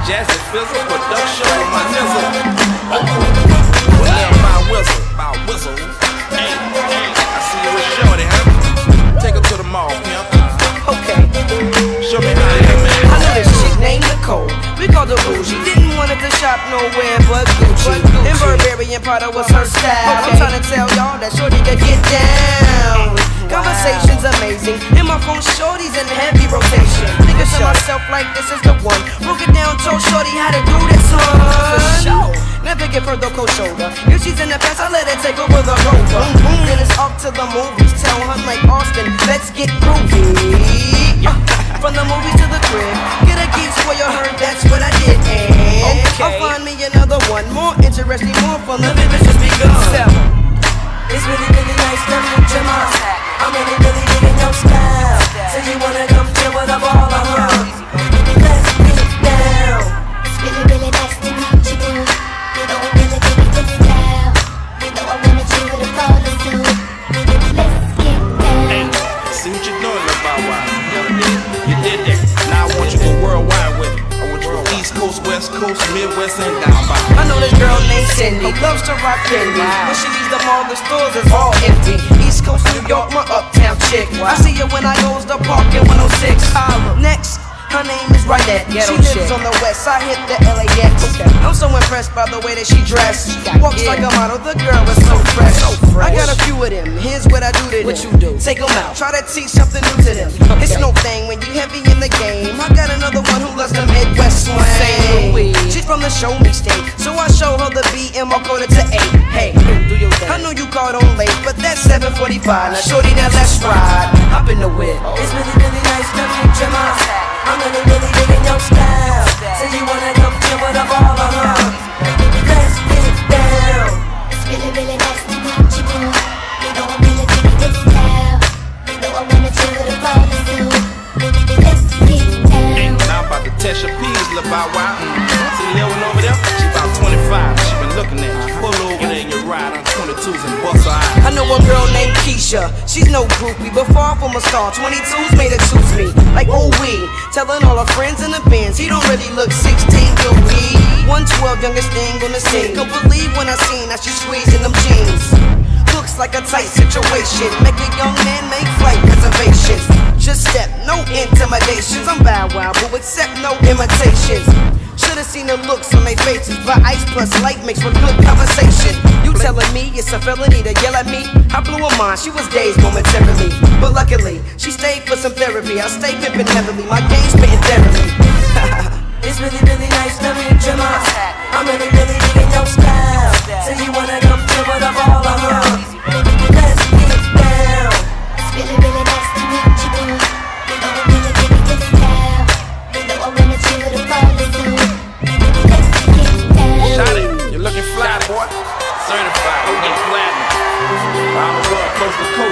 Jazzy Fizzle, production on my nizzle. Well, my whistle. Hey, I see you with Shorty, huh? Take her to the mall, pimp. Okay. Show me how you man. I know this chick named Nicole. We called her Bougie. Didn't want her to shop nowhere but Gucci. And Burberry and Prada was her style. I'm trying to tell y'all that Shorty could get down. Conversation's amazing, and my phone Shorty's in heavy rotation. Thinking to myself like this is the one. Broke it down, told Shorty how to do this, huh? Never give her the cold shoulder. If she's in the past, I let her take over the rover. Then it's off to the movies. Tell her like Austin, let's get groovy. From the movies to the crib, get a geek for you heard, that's what I did. And I'll find me another one, more interesting, more fun. The vivid just begun. It's really, really nice to meet you, ma. I'm really, really digging your style. Say you wanna come chill with a baller, huh? Let's get down. It's really, really nice to meet you, boo. You know I'm really digging your style. You know I wanna chill with a baller, too. Let's get down. Hey, see what you're doing, little Bow Wow. You did that. Now I want you to go worldwide with it. I want you to go East Coast, West Coast, Midwest, and down by. I know this girl named Cindy, loves to rock candy. When she leaves the mall, the stores is all empty. East Coast, New York, my uptown chick. I see her when I goes to park in 106. Next, her name is Rynette. She lives on the west side, hit the LAX. I'm so impressed by the way that she dressed. Walks like a model, the girl is so fresh. I got a few of them, here's what I do to them. What you do? Take them out, try to teach something new to them. It's no thing when you heavy in the game. I got another one who loves the Midwest slang. She's from the show me state, so I show her the beat and I'll code it to 8. Hey, do your thing. I know you called on late, but that's 7:45. Now shorty, now let's ride. Hop in the whip. It's really, really nice to meet you, ma. I'm really, really digging your style. Say you wanna come chill with a baller, huh? Let's get down. It's really, really nice to meet you, boo. You know I'm really digging your style. You know I wanna chill with a baller, too. Let's get down. Now I'm about to test your peas, little Bow Wow. See the little one over there? She about 25. She been looking at you. Pull over there in your ride on 22s and bust her eyes. I know a girl named Keisha, she's no groupie, but far from a star. 22's made her choose me, like oh we. Telling all her friends in the bins, he don't really look 16, do he? 112, youngest thing on the scene. Don't believe when I seen how she squeezing them jeans. Looks like a tight situation, make a young man make flight reservations. Just step, no intimidations. I'm Bow Wow, but accept no imitations. Should've seen the looks on their faces, but ice plus light makes for good conversation. You telling me it's a felony to yell at me? I blew her mind, she was dazed momentarily. But luckily, she stayed for some therapy. I stay pimping heavily, my game's spitting therapy. It's really, really nice to meet you, ma. I'm really, really digging your style. Say you wanna come chill with a baller, huh? Let's get down. It's really, really nice to meet you, boo. You know I'm really digging your style. You know I wanna chill with a baller, too. Let's get down. Shawty, you're looking fly, boy. Certified, we get platinum. I'm going coast to coast.